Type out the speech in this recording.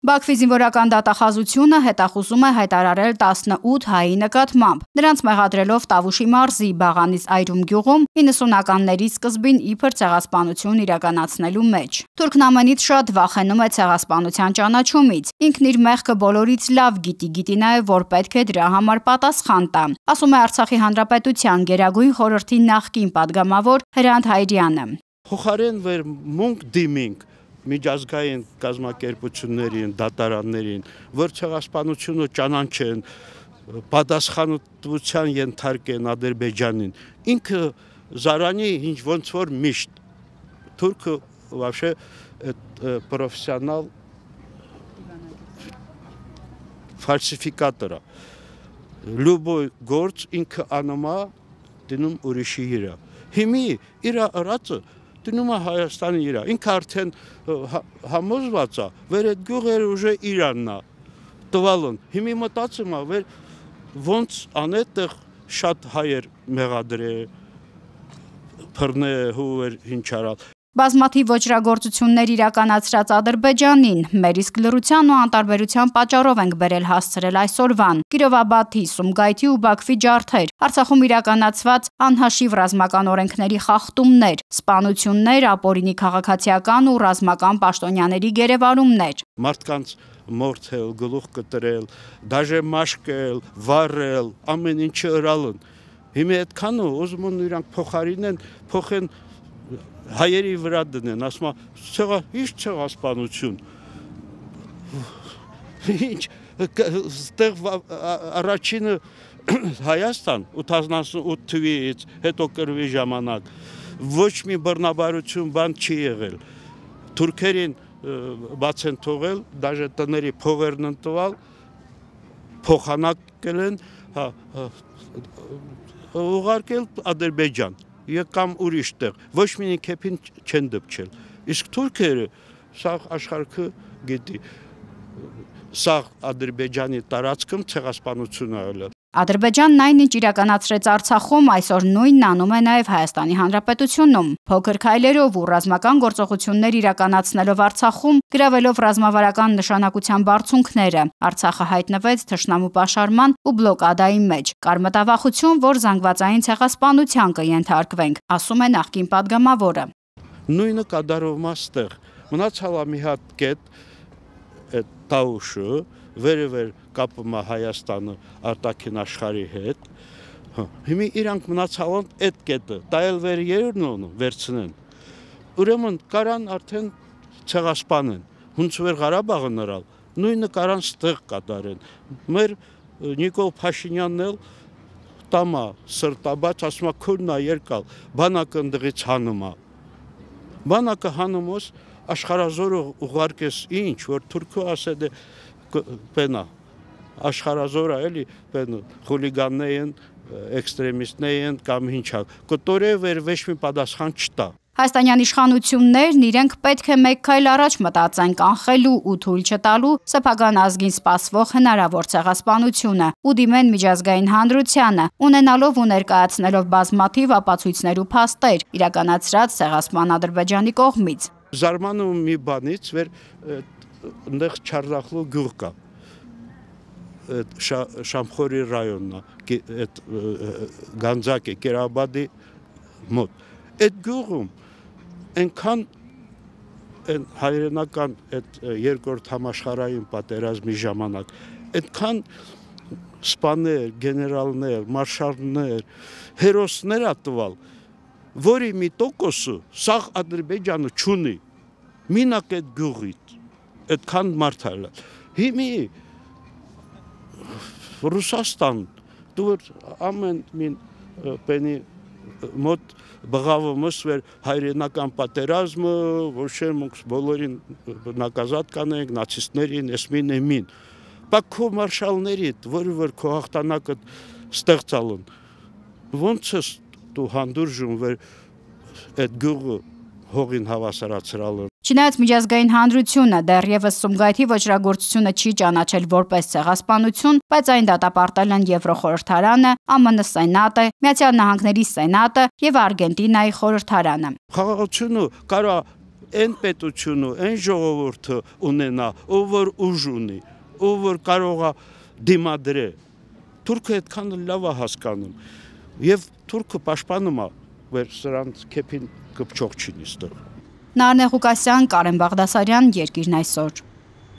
Բաքվի զինվորական դատախազությունը հետախուզում է հայտարարել 18 հայի նկատմամբ, նրանց մեղադրելով Տավուշի մարզի Բաղանից Այրում գյուղում 90-ականների սկզբին իբր ցեղասպանություն իրականացնելու մեջ։ Թուրքնամենից շատ վախենում է ցեղասպանության ճանաչումից։ Ինքն իր մեղքը բոլորից լավ գիտի նաև, որ պետք է դրա համար պատասխան տա, ասում է Արցախի Հանրապետության Գերագույն խորհրդի նախկին падգամավոր Հրանտ Հայրյանը։ Փոխարեն վեր մունք դիմինք միջազգային կազմակերպություններին, դատարաններին, որ ցեղասպանությունը ճանաչեն, պատասխանատվության ենթարկեն Ադրբեջանին, ինքը զարանի ինչ ոնց որ միշտ Թուրքը вообще профессионал ֆալսիֆիկատոր է։ Любой գործ ինքը անում է դնում ուրիշի իրա։ Հիմի իր արածը դնում է Հայաստանի իրա։ Ինքը արդեն համոզված է, որ այդ գյուղերը ուժը իրանն է տվալուն։ Հիմի մտածում է, որ ոնց անետեղ շատ հայեր մեղադրե փռնե հուր հինչարալ։ Բազմաթիվ ոճրագործություններ իրականացրած Ադրբեջանին մեր իսկ լռության ու անտարբերության պատճառով ենք բերել հասցրել այսօրվան։ Կիրովաբադի, Սումգայիթի ու Բաքվի ջարդեր, Արցախում իրականացված անհաշիվ ռազմական օրենքների խախտումներ, սպանություններ, ապօրինի քաղաքացիական ու ռազմական պաշտոնյաների գերեվարումներ։ Մարդկանց մորթել, գլուխ կտրել, դաժե մաշկել, վառել, ամեն ինչը ըրալն։ Հիմա այդքան ուզում են իրանք փոխեն հայերի վրա դնեն, ասում է, ինչ ցեղասպանություն։ Ինչ ստեղ առաջինը Հայաստան 88 թվականից հետո կրվի ժամանակ ոչ մի բռնաբարություն բան չի եղել։ Թուրքերին բաց են թողել, դաժե տների փողերն են տվալ, փոխանակել են, ուղարկել Ադրբեջան։ Կամ ուրիշ տեղ, ոչ մի կեպին չեն դպչել։ Իսկ թուրքերը սաղ աշխարհը գիտի, սաղ Ադրբեջանի տարածքում ցեղասպանություն ալել։ Ադրբեջանն այնինչ իրականացրեց Արցախում, այսօր նույնն անում է նաև Հայաստանի Հանրապետությունում։ Փոքր քայլերով ու ռազմական գործողություններ իրականացնելով Արցախում, գրավելով ռազմավարական նշանակության բարձունքները, Արցախը հայտնվեց թշնամու պաշարման ու բլոկադայի մեջ։ Կար մտավախություն, որ զանգվածային ցեղասպանության կենթարկվենք, ասում է նախկին падգամավորը։ Նույնը կատարվում է ստեղ։ Մնացալ է մի հատ կետ, այդ Տավուշը, վերևեր կապում է Հայաստանը արտաքին աշխարհի հետ։ Հիմա իրանք մնացալ են այդ կետը, տայել վեր երրն վերցնեն։ Ուրեմն կարան արդեն ցեղասպանեն։ Հունց վեր Ղարաբաղը նրալ, նույնը կարան ստեղ կատարեն։ Մեր Նիկոլ Փաշինյանն էլ տամա սրտաբաց ասում է քուրնա երկալ, բանակը ընդդղից հանում է։ Բանակը հանումոս աշխարհազորը ուղարկես ինչ, որ թուրքը ասել է պենա աշխարհազորը էլի պեն խուլիգաններ են, էքստրեմիստներ են կամ ինչա։ Կտորե վեր ոչ մի պատասխան չտա։ Հայաստանյան իշխանություններն իրենք պետք է մեկ քայլ առաջ մտածեն կանխելու ու թույլ չտալու սեփական ազգին սպասվող հնարավոր ցեղասպանությունը ու դիմեն միջազգային հանրությանը, ունենալով ու ներկայացնելով բազմաթիվ ապացույցներ ու փաստեր իրականացրած ցեղասպան Ադրբեջանի կողմից։ Զարմանում մի բանից վեր այնտեղ Չարդախլու գյուղ կա։ Շամխորի ռայոնն է, այդ Գանձակե Կերաբադի մոտ։ Այդ գյուղում այնքան հայրենական այդ երկրորդ համաշխարհային պատերազմի ժամանակ այդքան սպաներ, գեներալներ, մարշալներ, հերոսներ ատվալ, որի մի տոկոսը սաղ Ադրբեջանը չունի։ Մինակ այդ գյուղից այդքան մարդալ։ Հիմի Ռուսաստան դուր ամեն մին պենի մոտ բղավումս վեր հայրենական պատերազմը, ոչ մուքս բոլորին նակազատ կանենք, նացիստներին, էսմին էմին։ Բայց քո մարշալներիդ, որ քո հաղթանակը ստեղծալն, ոնց ես դու հանդուրժում վեր այդ գյուղը հողին հավասարացրալն։ Չնայած միջազգային հանրությունը դեռևս Սումգայիթի ոճրագործությունը չի ճանաչել որպես ցեղասպանություն, բայց այն դատապարտել են Եվրոխորհրդարանը, ԱՄՆ Սենատը, Միացյալ Նահանգների Սենատը եւ Արգենտինայի խորհրդարանը։ Խաղաղությունը կարա այն պետությունը, այն ժողովուրդը ունենա, ով որ ուժ ունի, ով որ կարող է դիմադրել։ Թուրքը այդքան լավ է հասկանում, եւ թուրքը պաշտպանում է, որ սրանց քեփին կպչող չի նստող։ Նարնե Ղուկասյան, Կարեն Բաղդասարյան, Երկիրն այսօր։